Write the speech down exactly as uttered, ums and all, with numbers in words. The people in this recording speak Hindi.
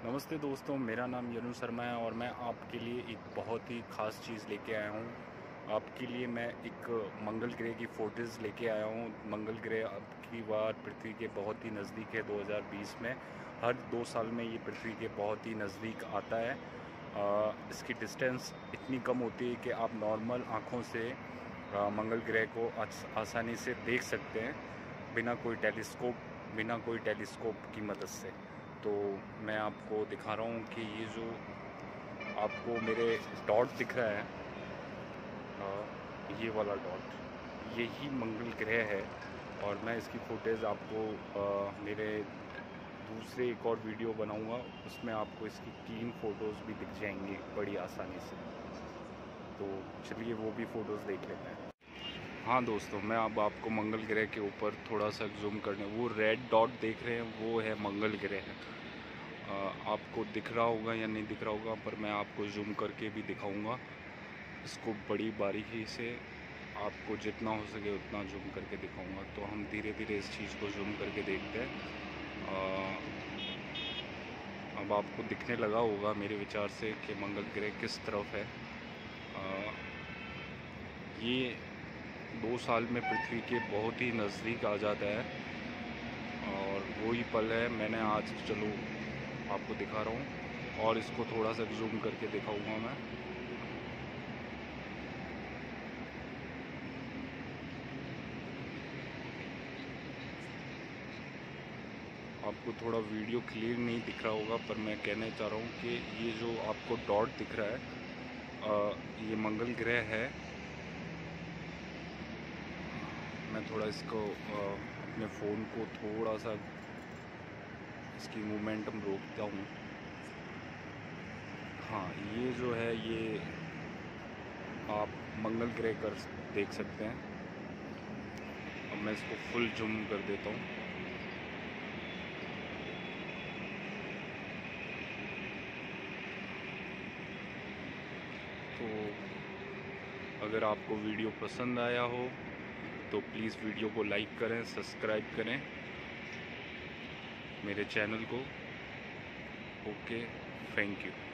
नमस्ते दोस्तों, मेरा नाम यरुण शर्मा है और मैं आपके लिए एक बहुत ही ख़ास चीज़ लेके आया हूँ। आपके लिए मैं एक मंगल ग्रह की फ़ोटोज़ लेके आया हूँ। मंगल ग्रह अब की बार पृथ्वी के बहुत ही नज़दीक है। दो हज़ार बीस में हर दो साल में ये पृथ्वी के बहुत ही नज़दीक आता है। आ, इसकी डिस्टेंस इतनी कम होती है कि आप नॉर्मल आँखों से आ, मंगल ग्रह को आसानी से देख सकते हैं, बिना कोई टेलीस्कोप बिना कोई टेलीस्कोप की मदद से। तो मैं आपको दिखा रहा हूँ कि ये जो आपको मेरे डॉट दिख रहा है, आ, ये वाला डॉट, यही मंगल ग्रह है। और मैं इसकी फुटेज आपको आ, मेरे दूसरे एक और वीडियो बनाऊंगा, उसमें आपको इसकी क्लीन फ़ोटोज़ भी दिख जाएंगी बड़ी आसानी से। तो चलिए वो भी फ़ोटोज़ देख लेते हैं। हाँ दोस्तों, मैं अब आपको मंगल ग्रह के ऊपर थोड़ा सा जूम करने, वो रेड डॉट देख रहे हैं वो है मंगल ग्रह। आपको दिख रहा होगा या नहीं दिख रहा होगा, पर मैं आपको जूम करके भी दिखाऊंगा इसको बड़ी बारीकी से। आपको जितना हो सके उतना जूम करके दिखाऊंगा। तो हम धीरे धीरे इस चीज़ को जूम करके देखते हैं। आ, अब आपको दिखने लगा होगा मेरे विचार से कि मंगल ग्रह किस तरफ है। आ, ये दो साल में पृथ्वी के बहुत ही नज़दीक आ जाता है और वही पल है मैंने आज, चलो आपको दिखा रहा हूँ और इसको थोड़ा सा जूम करके दिखाऊंगा मैं। आपको थोड़ा वीडियो क्लियर नहीं दिख रहा होगा, पर मैं कहना चाह रहा हूँ कि ये जो आपको डॉट दिख रहा है, आ, ये मंगल ग्रह है। मैं थोड़ा इसको आ, अपने फ़ोन को थोड़ा सा इसकी मोमेंटम रोकता हूँ। हाँ, ये जो है ये आप मंगल ग्रह कर देख सकते हैं। अब मैं इसको फुल जूम कर देता हूँ। तो अगर आपको वीडियो पसंद आया हो तो प्लीज़ वीडियो को लाइक करें, सब्सक्राइब करें मेरे चैनल को। Okay, thank you.